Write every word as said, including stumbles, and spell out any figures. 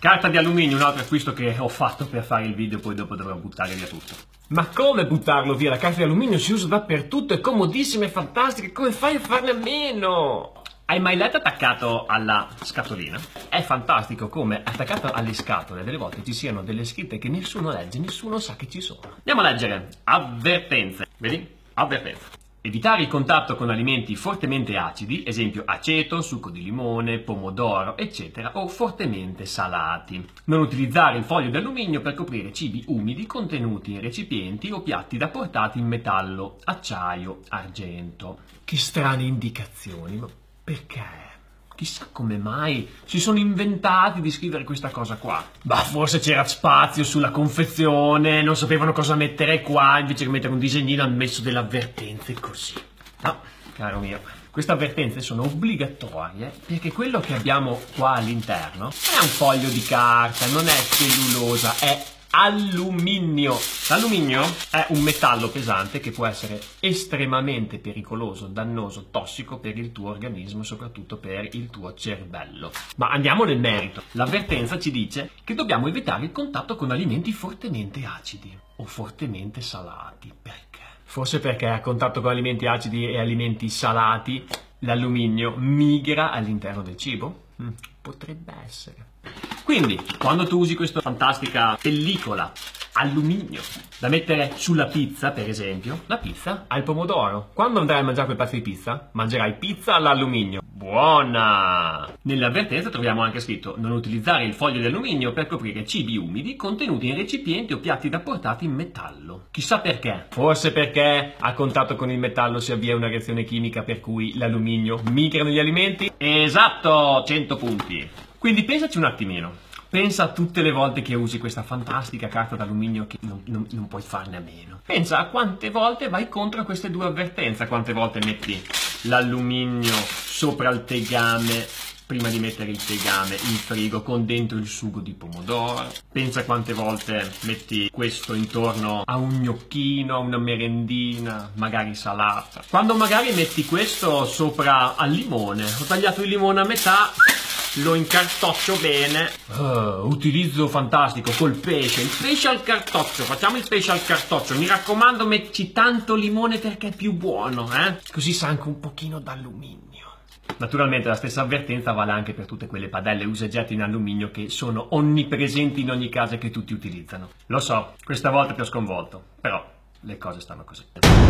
Carta di alluminio, un altro acquisto che ho fatto per fare il video, poi dopo dovrò buttare via tutto. Ma come buttarlo via? La carta di alluminio si usa dappertutto, è comodissima, è fantastica, come fai a farne a meno? Hai mai letto attaccato alla scatolina? È fantastico come attaccato alle scatole delle volte ci siano delle scritte che nessuno legge, nessuno sa che ci sono. Andiamo a leggere. Avvertenze. Vedi? Avvertenze. Evitare il contatto con alimenti fortemente acidi, esempio aceto, succo di limone, pomodoro, eccetera, o fortemente salati. Non utilizzare il foglio di alluminio per coprire cibi umidi contenuti in recipienti o piatti da portati in metallo, acciaio, argento. Che strane indicazioni, ma perché? Chissà come mai si sono inventati di scrivere questa cosa qua. Bah, forse c'era spazio sulla confezione, non sapevano cosa mettere qua, invece che mettere un disegnino hanno messo delle avvertenze così. No, caro mio, queste avvertenze sono obbligatorie perché quello che abbiamo qua all'interno non è un foglio di carta, non è cellulosa, è alluminio. L'alluminio è un metallo pesante che può essere estremamente pericoloso, dannoso, tossico per il tuo organismo, soprattutto per il tuo cervello. Ma andiamo nel merito. L'avvertenza ci dice che dobbiamo evitare il contatto con alimenti fortemente acidi o fortemente salati. Perché? Forse perché a contatto con alimenti acidi e alimenti salati l'alluminio migra all'interno del cibo? Mm, potrebbe essere. Quindi, quando tu usi questa fantastica pellicola alluminio da mettere sulla pizza, per esempio, la pizza ha il pomodoro. Quando andrai a mangiare quel pezzo di pizza, mangerai pizza all'alluminio. Buona! Nell'avvertenza troviamo anche scritto non utilizzare il foglio di alluminio per coprire cibi umidi contenuti in recipienti o piatti da portati in metallo. Chissà perché. Forse perché a contatto con il metallo si avvia una reazione chimica per cui l'alluminio migra negli alimenti? Esatto! cento punti. Quindi pensaci un attimino. Pensa a tutte le volte che usi questa fantastica carta d'alluminio che non, non, non puoi farne a meno. Pensa a quante volte vai contro queste due avvertenze, a quante volte metti l'alluminio sopra il tegame prima di mettere il tegame in frigo con dentro il sugo di pomodoro. Pensa quante volte metti questo intorno a un gnocchino, a una merendina, magari salata. Quando magari metti questo sopra al limone, ho tagliato il limone a metà, lo incartoccio bene. Uh, utilizzo fantastico col pesce. Il pesce al cartoccio, facciamo il pesce al cartoccio. Mi raccomando, metti tanto limone perché è più buono, eh? Così sa anche un pochino d'alluminio. Naturalmente la stessa avvertenza vale anche per tutte quelle padelle usa e getti in alluminio che sono onnipresenti in ogni casa e che tutti utilizzano. Lo so, questa volta ti ho sconvolto, però le cose stanno così.